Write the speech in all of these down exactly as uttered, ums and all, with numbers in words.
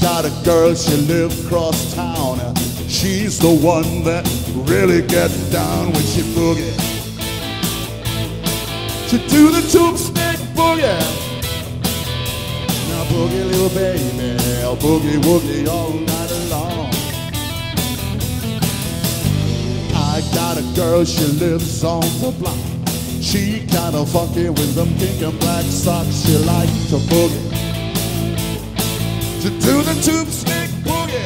got a girl, she lives across town. She's the one that really gets down when she boogie. She do the tube stick boogie. Now boogie, little baby, boogie woogie all night long. I got a girl, she lives on the block. She kinda funky with them pink and black socks. She likes to boogie. To do the tube stick boogie.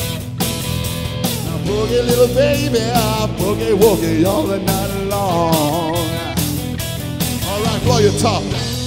Now boogie, little baby, boogie woogie all the night long. All right, blow your top.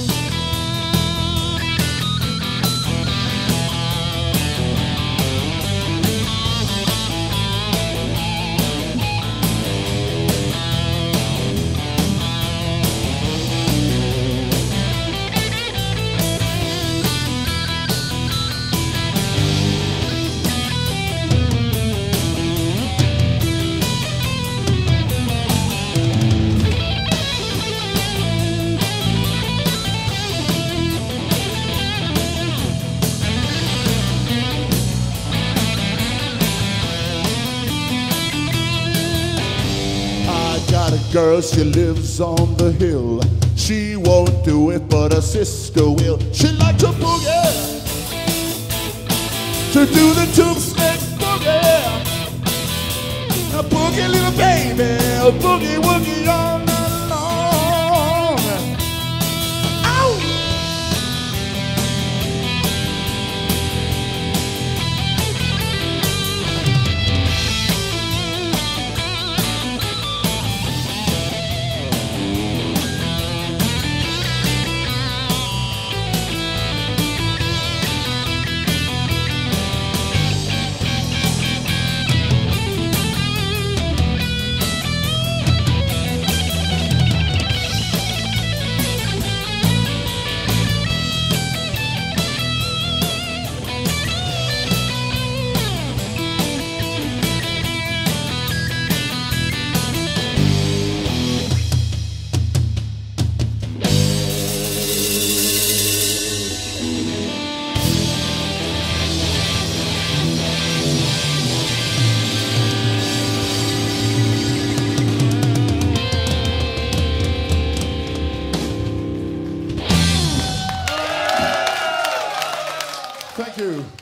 Got a girl, she lives on the hill. She won't do it, but her sister will. She likes to boogie, to do the tube stick boogie. Now boogie, little baby, boogie woogie all night long. Ow! Thank you.